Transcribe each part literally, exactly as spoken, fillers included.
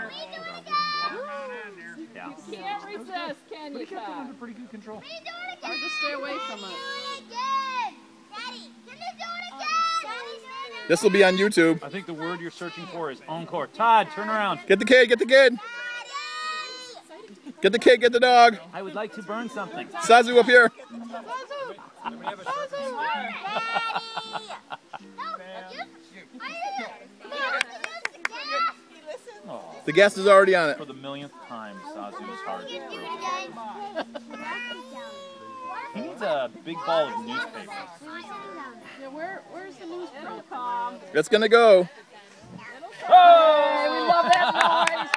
Yeah. You can't resist, can you, Todd? Under pretty good control. Or just stay away from it. This will be on YouTube. I think the word you're searching for is encore. Todd, turn around. Get the kid, get the kid. Get the kid, get the dog. I would like to burn something. Sazu up here. The gas is already on it. For the millionth time, Sazu's heart is broken. He needs a big ball of newspapers. Yeah, where, where's the newsprint? It's gonna go. Oh! Hey, we love that noise!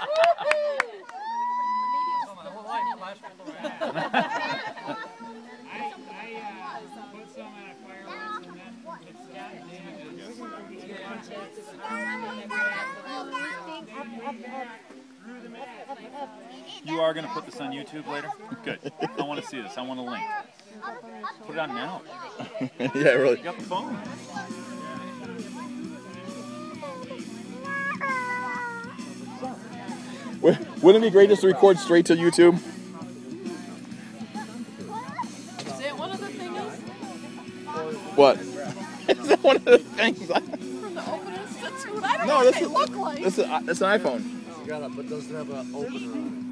You are going to put this on YouTube later? Good. I want to see this. I want a link. Put it on now. Yeah, really. You got the phone? Wouldn't it be great just to record straight to YouTube? Is that one of the things? What? Is that one of the things? From the Open Institute? I don't No, know this what they is, look like. this is, it's an iPhone. Got it, but doesn't have an opener on it.